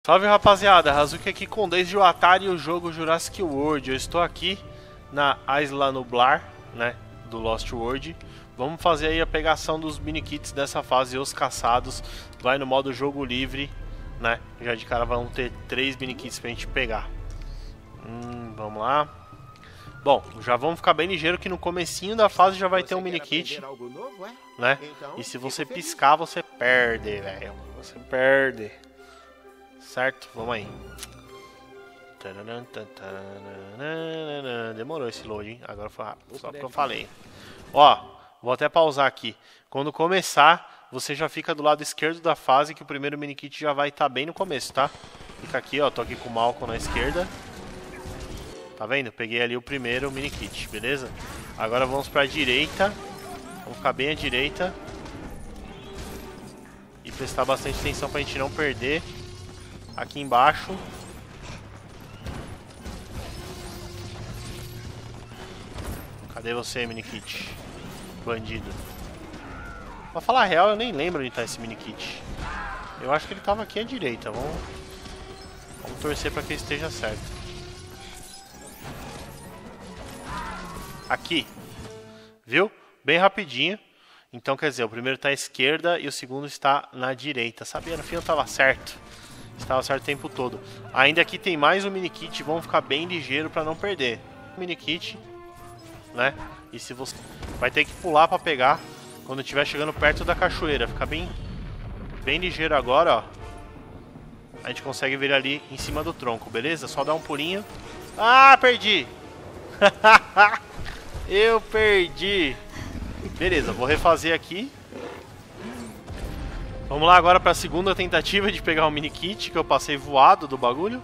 Salve rapaziada, Hazuki aqui com Desde o Atari e o jogo Jurassic World. Eu estou aqui na Isla Nublar, né, do Lost World. Vamos fazer aí a pegação dos mini-kits dessa fase, os caçados. Vai no modo jogo livre, né, já de cara vão ter 3 mini-kits pra gente pegar. Vamos lá. Bom, já vamos ficar bem ligeiro que no comecinho da fase já vai ter um mini-kit, né, e se você piscar você perde, velho, você perde. Certo? Vamos aí. Demorou esse load, hein? Agora foi rápido, só porque eu falei. Ó, vou até pausar aqui. Quando começar, você já fica do lado esquerdo da fase, que o primeiro mini-kit já vai estar bem no começo, tá? Fica aqui, ó. Tô aqui com o Malcolm na esquerda. Tá vendo? Peguei ali o primeiro mini-kit, beleza? Agora vamos pra direita. Vamos ficar bem à direita. E prestar bastante atenção pra gente não perder. Aqui embaixo. Cadê você, mini-kit? Bandido. Pra falar a real, eu nem lembro onde tá esse mini-kit. Eu acho que ele tava aqui à direita. Vamos torcer pra que ele esteja certo. Aqui. Viu? Bem rapidinho. Então quer dizer, o primeiro tá à esquerda e o segundo está na direita. Sabia? No fim eu tava certo. Estava certo o tempo todo. Ainda aqui tem mais um mini-kit. Vamos ficar bem ligeiro para não perder. Mini-kit, né? E se você vai ter que pular para pegar quando estiver chegando perto da cachoeira. Fica bem ligeiro agora, ó. A gente consegue ver ali em cima do tronco, beleza? Só dar um pulinho. Ah, perdi! Eu perdi! Beleza, vou refazer aqui. Vamos lá agora para a segunda tentativa de pegar o mini-kit, que eu passei voado do bagulho.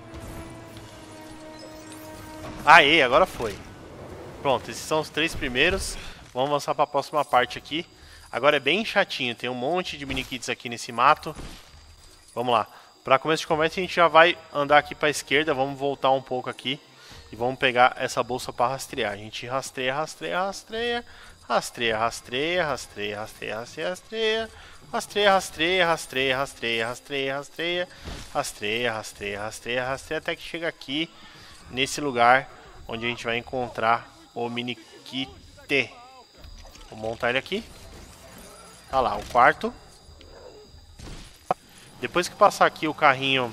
Aê, agora foi. Pronto, esses são os 3 primeiros. Vamos avançar para a próxima parte aqui. Agora é bem chatinho, tem um monte de mini-kits aqui nesse mato. Vamos lá. Para começo de conversa a gente já vai andar aqui para a esquerda. Vamos voltar um pouco aqui. E vamos pegar essa bolsa para rastrear. A gente rastreia, rastreia, rastreia. Rastreia, rastreia, rastreia, rastreia, rastreia, rastreia. Rastreia, rastreia, rastreia, rastreia, rastreia, rastreia. Rastreia, rastreia, rastreia, rastreia. Até que chega aqui, nesse lugar, onde a gente vai encontrar o mini-kit. Vou montar ele aqui. Tá lá, o quarto. Depois que passar aqui o carrinho...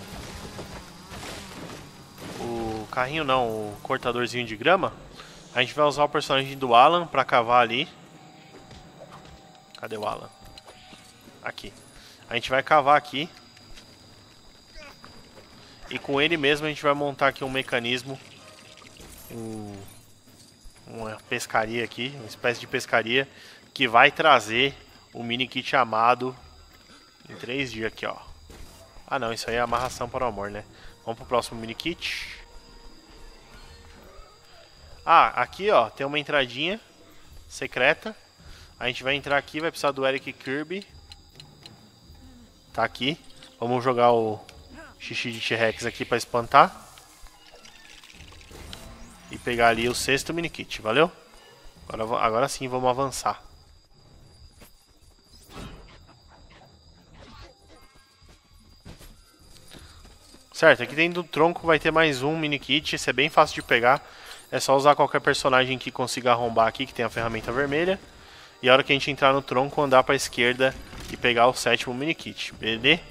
O carrinho não, o cortadorzinho de grama. A gente vai usar o personagem do Alan pra cavar ali. Cadê o Alan? Aqui. A gente vai cavar aqui. E com ele mesmo a gente vai montar aqui um mecanismo. Uma pescaria aqui. Uma espécie de pescaria. Que vai trazer o mini kit amado em 3 dias aqui, ó. Ah não, isso aí é amarração para o amor, né? Vamos pro próximo mini kit. Ah, aqui ó, tem uma entradinha secreta. A gente vai entrar aqui, vai precisar do Eric Kirby. Tá aqui. Vamos jogar o xixi de T-Rex aqui pra espantar. E pegar ali o 6º mini-kit, valeu? Agora sim vamos avançar. Certo, aqui dentro do tronco vai ter mais um mini-kit. Esse é bem fácil de pegar. É só usar qualquer personagem que consiga arrombar aqui, que tem a ferramenta vermelha. E a hora que a gente entrar no tronco, andar pra esquerda e pegar o 7º mini-kit, beleza?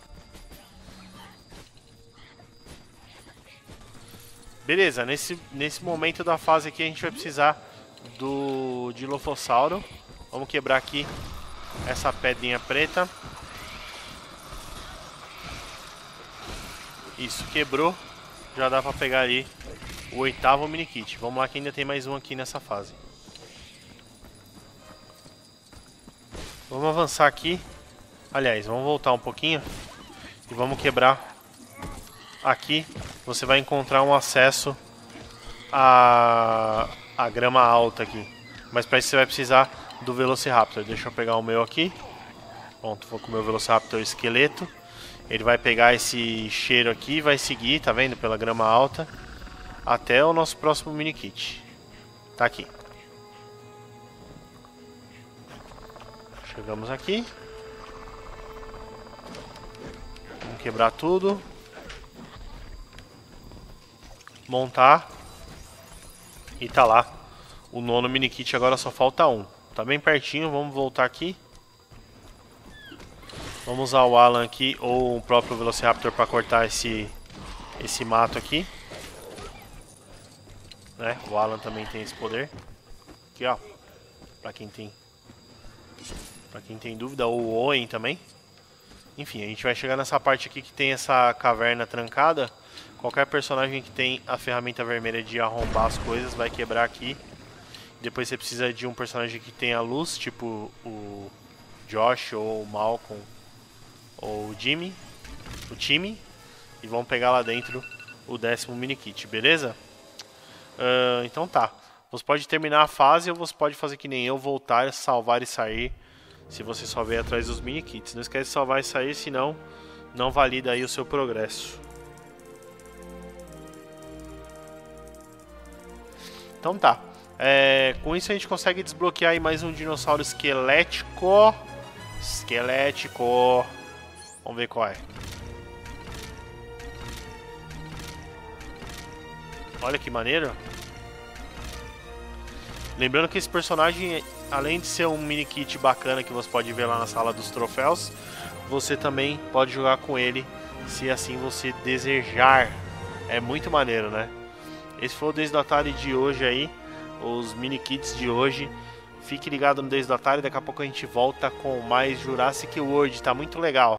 Beleza, nesse momento da fase aqui a gente vai precisar do Dilophosauro. Vamos quebrar aqui essa pedrinha preta. Isso, quebrou. Já dá pra pegar ali o 8º mini-kit. Vamos lá que ainda tem mais um aqui nessa fase. Vamos avançar aqui. Aliás, vamos voltar um pouquinho. E vamos quebrar. Aqui você vai encontrar um acesso à grama alta aqui. Mas para isso você vai precisar do Velociraptor. Deixa eu pegar o meu aqui. Pronto, vou com o meu Velociraptor esqueleto. Ele vai pegar esse cheiro aqui e vai seguir, tá vendo? Pela grama alta. Até o nosso próximo mini kit. Tá aqui. Chegamos aqui. Vamos quebrar tudo. montar. E tá lá. O 9º mini kit, agora só falta um. Tá bem pertinho, vamos voltar aqui. Vamos usar o Alan aqui ou o próprio Velociraptor para cortar esse mato aqui. Né? O Alan também tem esse poder. Aqui, ó. Pra quem tem dúvida, ou o Owen também. Enfim, a gente vai chegar nessa parte aqui que tem essa caverna trancada. Qualquer personagem que tem a ferramenta vermelha de arrombar as coisas vai quebrar aqui. Depois você precisa de um personagem que tenha luz, tipo o Josh ou o Malcolm ou o Jimmy, o time. E vamos pegar lá dentro o 10º mini kit, beleza? Então tá. Você pode terminar a fase ou você pode fazer que nem eu, voltar, salvar e sair. Se você só veio atrás dos mini kits. Não esquece de salvar e sair, senão não valida aí o seu progresso. Então tá. Com isso a gente consegue desbloquear aí mais um dinossauro esquelético. Vamos ver qual é. Olha que maneiro. Lembrando que esse personagem, além de ser um mini kit bacana que você pode ver lá na sala dos troféus, você também pode jogar com ele se assim você desejar. É muito maneiro, né? Esse foi o Desde o Atari de hoje aí, os mini kits de hoje. Fique ligado no Desde o Atari, daqui a pouco a gente volta com mais Jurassic World, tá muito legal.